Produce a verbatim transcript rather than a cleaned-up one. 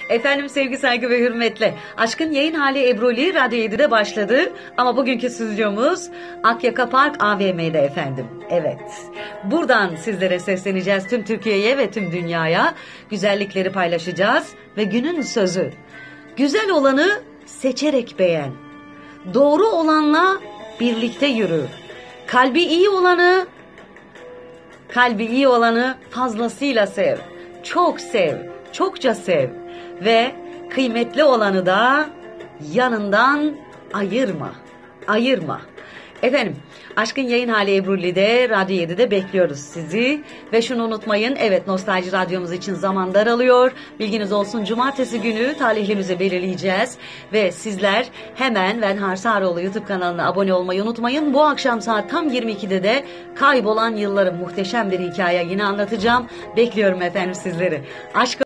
Efendim sevgi, saygı ve hürmetle. Aşkın yayın hali Ebruli Radyo yedide başladı. Ama bugünkü stüdyomuz Akyaka Park A V M'de efendim. Evet. Buradan sizlere sesleneceğiz tüm Türkiye'ye ve tüm dünyaya. Güzellikleri paylaşacağız ve günün sözü. Güzel olanı seçerek beğen. Doğru olanla birlikte yürü. Kalbi iyi olanı, kalbi iyi olanı fazlasıyla sev. Çok sev, çokça sev ve kıymetli olanı da yanından ayırma, ayırma. Efendim, Aşkın yayın hali Ebruli'de, Radyo yedide bekliyoruz sizi. Ve şunu unutmayın, evet Nostalji Radyomuz için zaman daralıyor. Bilginiz olsun, cumartesi günü talihlimizi belirleyeceğiz. Ve sizler hemen Venhar Sarıoğlu YouTube kanalına abone olmayı unutmayın. Bu akşam saat tam yirmi ikide de kaybolan yılların muhteşem bir hikaye yine anlatacağım. Bekliyorum efendim sizleri. Aşk